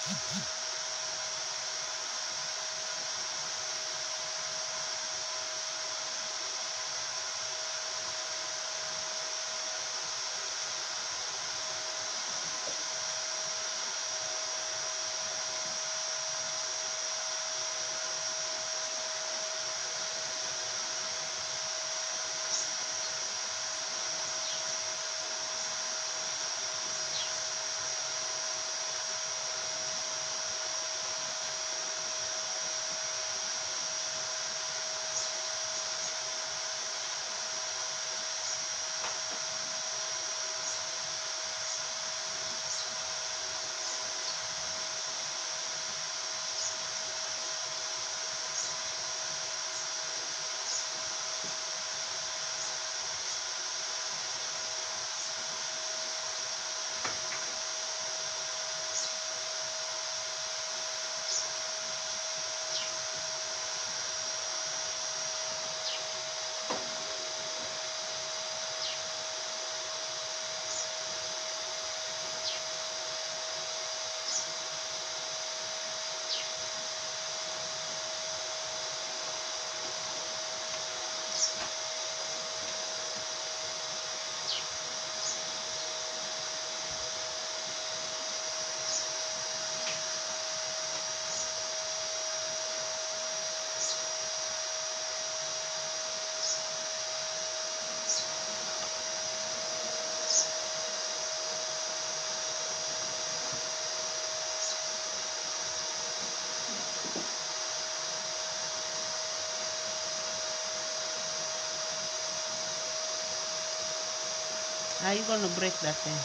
Are you gonna break that thing?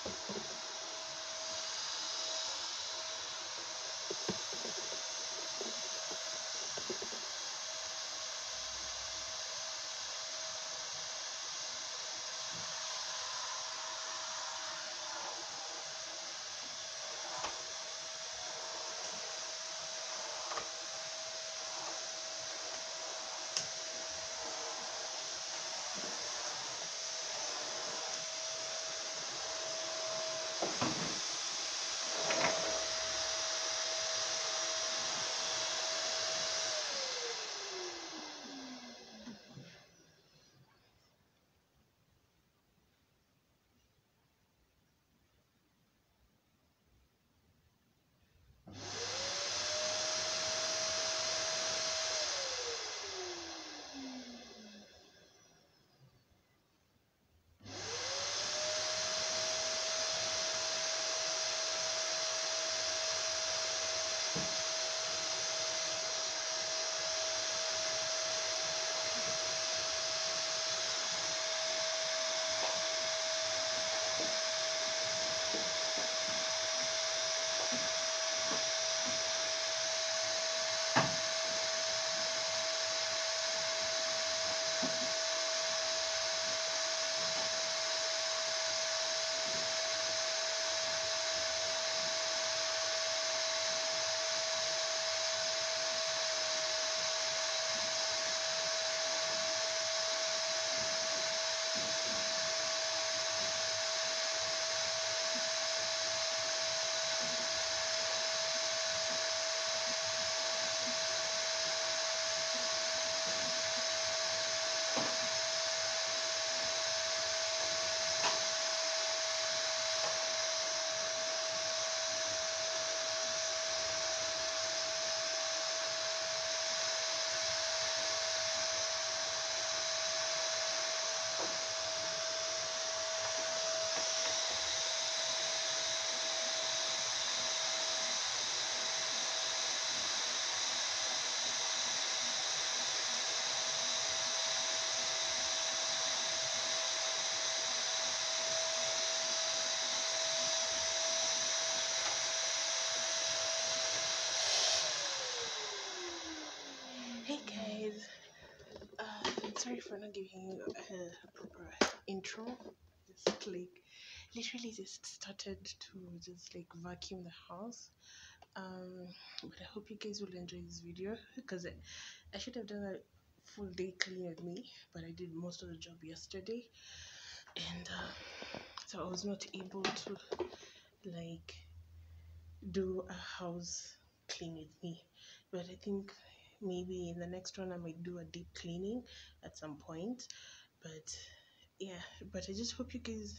Hey guys, sorry for not giving you a proper intro. Just like literally just started to just like vacuum the house. But I hope you guys will enjoy this video because I should have done a full day clean with me, but I did most of the job yesterday, and so I was not able to like do a house clean with me. But I think maybe in the next one I might do a deep cleaning at some point. But yeah, but I just hope you guys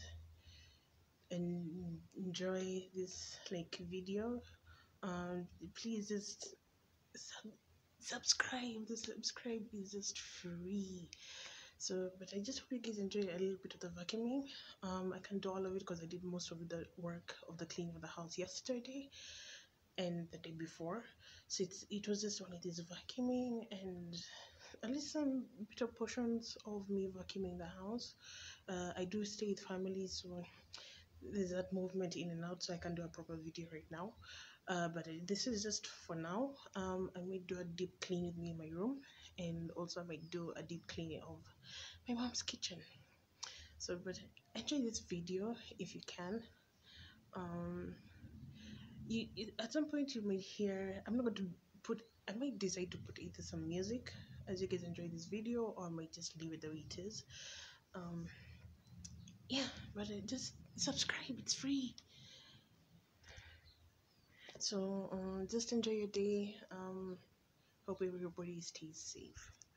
enjoy this like video. Please just subscribe. The subscribe is just free. So but I just hope you guys enjoy a little bit of the vacuuming. I can't do all of it because I did most of the work of the cleaning of the house yesterday and the day before, so it was just only this vacuuming and at least some bit of portions of me vacuuming the house. I do stay with family, so there's that movement in and out, so I can do a proper video right now. But this is just for now. I might do a deep clean with me in my room, and also I might do a deep cleaning of my mom's kitchen. So but enjoy this video if you can. um at some point you might hear, I'm not going to put, I might decide to put either some music as you guys enjoy this video, or I might just leave it the way it is. um yeah, but just subscribe, it's free. So just enjoy your day. Hope everybody stays safe.